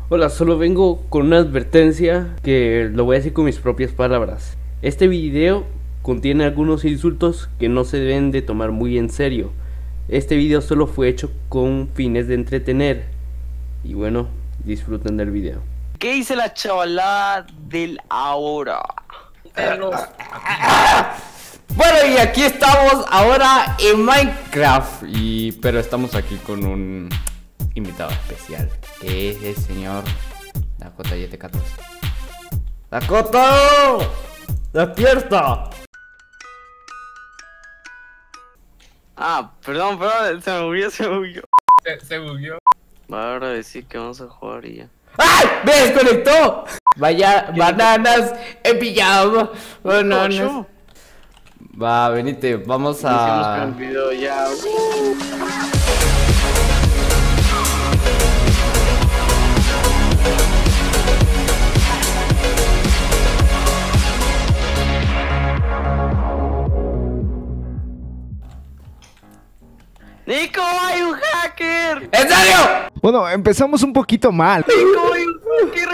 Hola, solo vengo con una advertencia que lo voy a decir con mis propias palabras. Este video contiene algunos insultos que no se deben de tomar muy en serio. Este video solo fue hecho con fines de entretener. Y bueno, disfruten del video. ¿Qué dice la chavalada del ahora? Bueno, y aquí estamos ahora en Minecraft. Pero estamos aquí con un invitado especial, que es el señor Dakota YT14. ¡Dakota! ¡Despierta! Perdón, se me bugueó. Se bugueó. Va ahora a decir que vamos a jugar y ya. ¡Ay! ¡Me desconectó! Vaya, bananas en pijama. Bananas. Va, venite, vamos a... Iniciamos con el video ya. ¡Nico, hay un hacker! ¿En serio? Bueno, empezamos un poquito mal. ¡Nico, hay un hacker!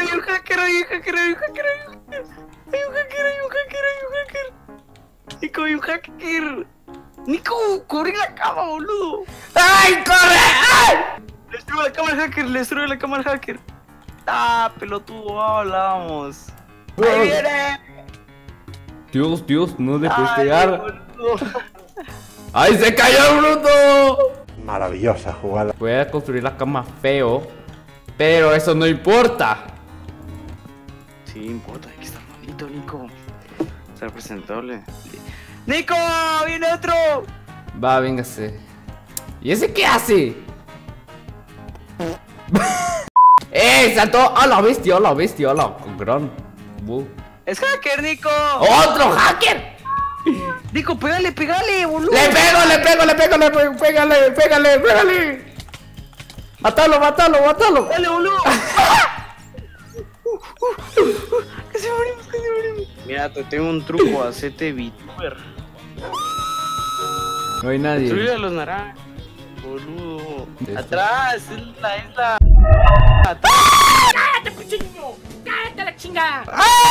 ¡Nico, hay un hacker! ¡Nico, corre la cama, boludo! ¡Ay, corre! ¡Ay! ¡Le destruye la cámara al hacker! Pelotudo, hablamos. ¡Ahí viene! Dios, no le puedes Ay, pegar. boludo. ¡Ay, se cayó el bruto! Maravillosa jugada. Voy a construir la cama feo, pero eso no importa. Sí, importa, hay que estar bonito, Nico. Ser presentable. ¡Nico! ¡Viene otro! Va, véngase. ¿Y ese qué hace? Saltó a la bestia, a la gran. ¡Es hacker, Nico! ¡Otro hacker! Nico, pégale, boludo. ¡Le pego! ¡Pégale! ¡Mátalo! ¡Dale, boludo! Casi morimos. Mira, te tengo un truco, hacete VTuber. No hay nadie. Subir a los naranjas, boludo. Atrás, es la isla. ¡Cállate, cochino! ¡Cállate la chingada!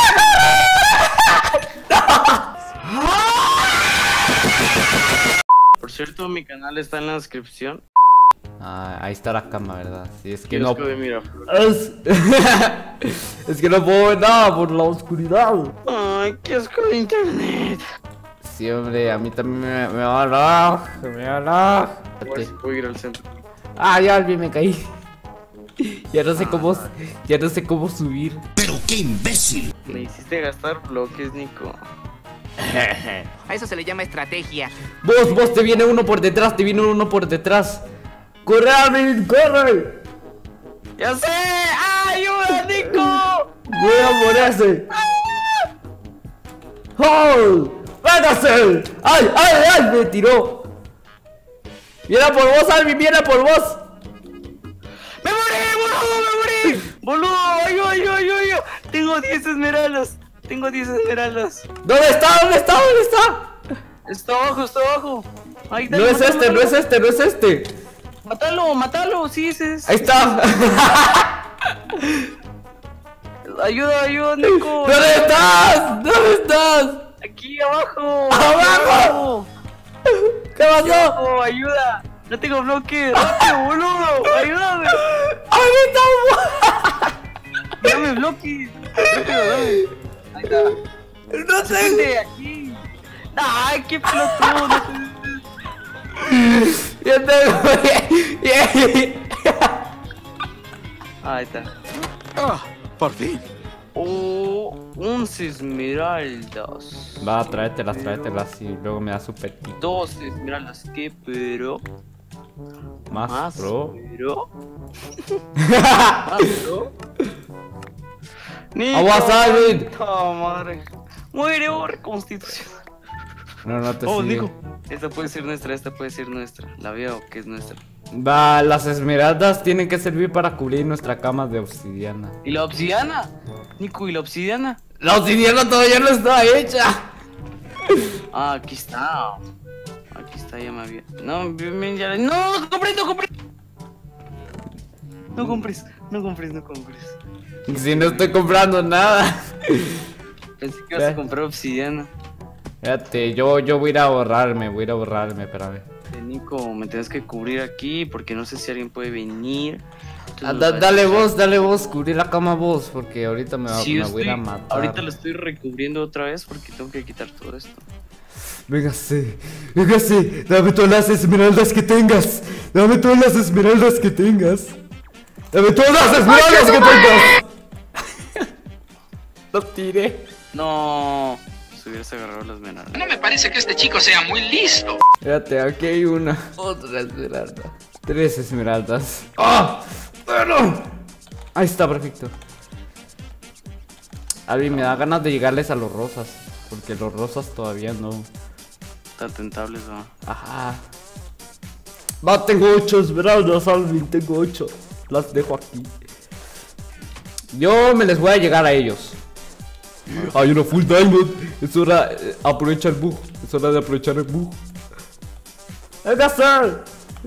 Por cierto, mi canal está en la descripción. Ahí está la cama, ¿verdad? Sí, es que Kiosco no... de Miraflores. Es que no puedo ver nada por la oscuridad. Ay, kiosco de internet. Sí, hombre, a mí también me va a lag. Voy a ir al centro. Ya me caí. Ya no sé cómo subir. ¡Pero qué imbécil! Me hiciste gastar bloques, Nico. A eso se le llama estrategia. Vos, te viene uno por detrás, ¡Corre, Alvin, corre! ¡Ya sé! ¡Ayuda, Nico! Voy a morirse. ¡Oh! ¡Véngase! ¡Ay! Me tiró. Viene por vos, Alvin, ¡Me morí! ¡Boludo! ¡Ayuda! Tengo 10 esmeraldas. ¿Dónde está? Está abajo. Ahí, No es este. Mátalo, sí, ese es. Ahí está. Ayuda, Nico. ¿Dónde estás? Aquí abajo. ¡Abajo! ¿Qué pasó? Oh, ayuda. No tengo bloque. Rápido, boludo. Ayúdame. ¡Ahorita! Dame bloque. Rápido, dame. Ahí está. ¡No sé! Aquí. Ay, qué pelotudo. Yo tengo... Ahí está. ¡Por fin! Oh, 11 esmeraldas. Va, tráetelas y luego me das su petito. 12 esmeraldas. ¿Qué pero? Más, bro. Pero. Más, bro. ¡Aguas, Alvin! Madre. Muere, reconstitución. No te Oh, sigue. Nico. Esta puede ser nuestra. La veo que es nuestra. Va, las esmeraldas tienen que servir para cubrir nuestra cama de obsidiana. ¿Y la obsidiana? Nico, ¿y la obsidiana? ¡La obsidiana todavía no está hecha! Aquí está. Ya me había. No, bien, ya. ¡No! ¡Compré! No compres. No compres, no compres. Si no estoy comprando nada. Pensé que ibas a comprar obsidiana. Fíjate, yo voy a ir a borrarme, espérame. Nico, me tienes que cubrir aquí porque no sé si alguien puede venir. Dale vos, cubrí la cama vos, porque ahorita me voy a ir a matar. Ahorita lo estoy recubriendo otra vez porque tengo que quitar todo esto. Véngase, dame todas las esmeraldas que tengas. Dame todas las esmeraldas que tengas. Lo tiré. No, si hubieras agarrado las esmeraldas. No me parece que este chico sea muy listo. Fíjate, aquí hay una. Otra esmeralda. 3 esmeraldas. ¡Ah! ¡Bueno! Ahí está, perfecto. Alvin, me da ganas de llegarles a los rosas. Porque los rosas todavía no. Tan tentables, ¿no? Ajá. Va, tengo 8 esmeraldas, Alvin, tengo 8. Las dejo aquí. Yo me les voy a llegar a ellos. Hay una full diamond. Es hora, aprovecha el bug. Es hora de aprovechar el bug. ¡Venga, sir!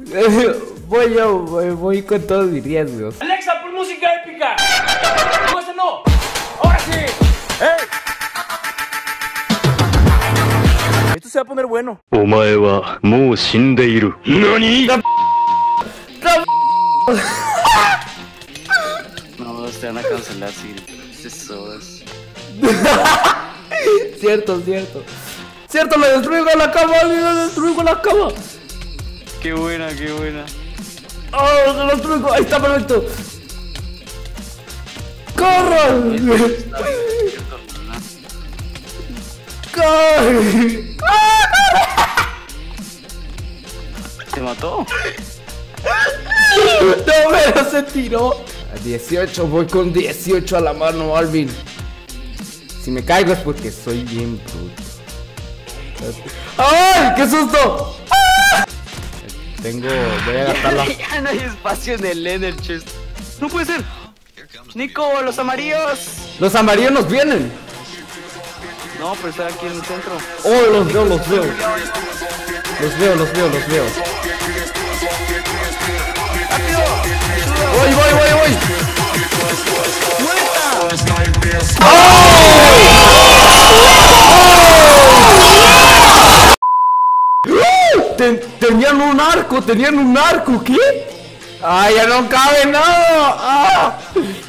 Voy con todos mis riesgos. Alexa, por música épica. No, esa no. Ahora sí. Esto se va a poner bueno. No, te van a cancelar si eso es. Cierto. Cierto, le destruyo la cama, Qué buena. ¡Oh, lo destruyo! Ahí está, perfecto. ¡Corran! ¡Corre! ¿Te mató? No, pero se tiró. A 18, voy con 18 a la mano, Alvin. Si me caigo es porque soy bien bruto. ¡Ay! ¡Qué susto! Voy a gastarla. Ya no hay espacio en el Ender Chest. No puede ser. Nico, los amarillos. Los amarillos nos vienen. No, pero está aquí en el centro. Oh, los veo. Los veo. Voy. Tenían un arco, ¿qué? ¡Ay, ya no cabe nada! ¡Ah!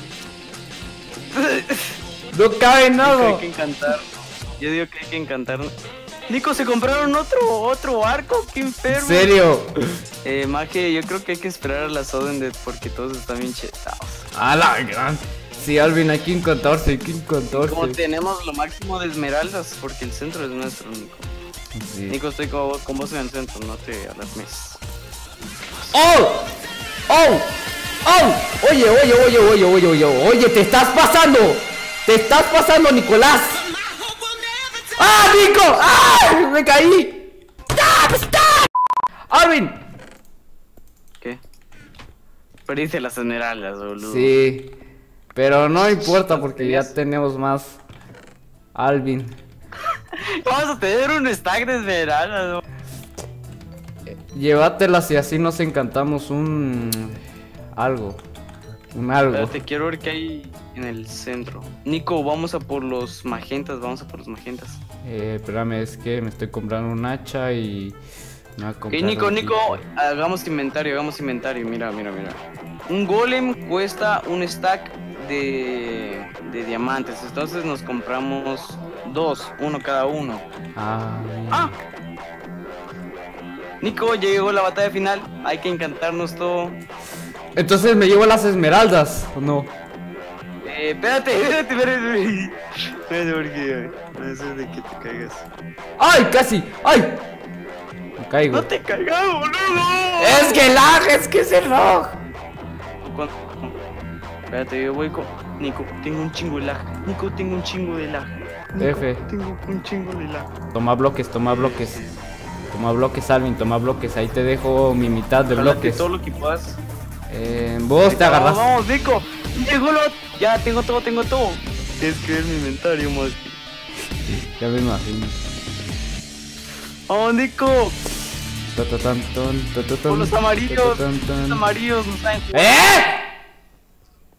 No cabe nada. Hay que encantar. Yo digo que hay que encantar. Nico, se compraron otro arco, qué enfermo. ¿En serio? Maje, yo creo que hay que esperar a la Sudden porque todos están bien chetados. ¡A la gran! Sí, Alvin, hay que encantarse, Como tenemos lo máximo de esmeraldas, porque el centro es nuestro, Nico. Sí. Nico, estoy con vos en el centro, no te alarmes. ¡Oh! Oye, te estás pasando, Nicolás. ¡Ah, Nico! ¡Ah! ¡Me caí! ¡Stop! ¡Alvin! ¿Qué? Perdiste las esmeraldas, boludo. Sí, pero no importa porque ya tenemos más. Alvin. Vamos a tener un stack de esmeraldas, ¿no? Llévatelas y así nos encantamos algo. Pero te quiero ver qué hay en el centro. Nico, vamos a por los magentas, Espérame, es que me estoy comprando un hacha y... Nico, hagamos inventario, mira. Un golem cuesta un stack de diamantes, entonces nos compramos 2, uno cada uno. ¡Ah! Nico, ya llegó la batalla final, hay que encantarnos todo. Entonces me llevo las esmeraldas, ¿o no? Espérate. Porque no sé de que te caigas. ¡Ay, casi! ¡Ay! Me caigo. ¡No te caigas, boludo! ¡Es que lag! ¡Es que es el lag! Espérate, yo voy con... Nico, tengo un chingo de lag. F. Tengo un chingo de lag. Toma bloques, Alvin, toma bloques. Ahí te dejo mi mitad de bloques. Todo lo que puedas. Vos te agarras. Vamos, Nico. Ya, tengo todo. Tienes que ver mi inventario, más. Ya me imagino. ¡Oh, Nico! Por los amarillos. Los amarillos no saben jugar.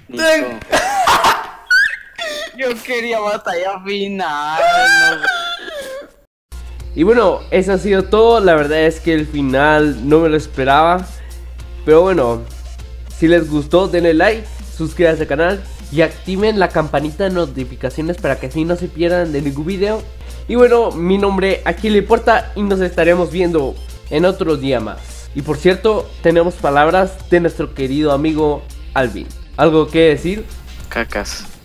Nico. Yo quería batalla final. No. Y bueno, eso ha sido todo. La verdad es que el final no me lo esperaba. Pero bueno, si les gustó denle like, suscríbanse al canal y activen la campanita de notificaciones para que así no se pierdan de ningún video. Y bueno, mi nombre aquí le importa y nos estaremos viendo en otro día más. Y por cierto, tenemos palabras de nuestro querido amigo Alvin. ¿Algo que decir? Cacas.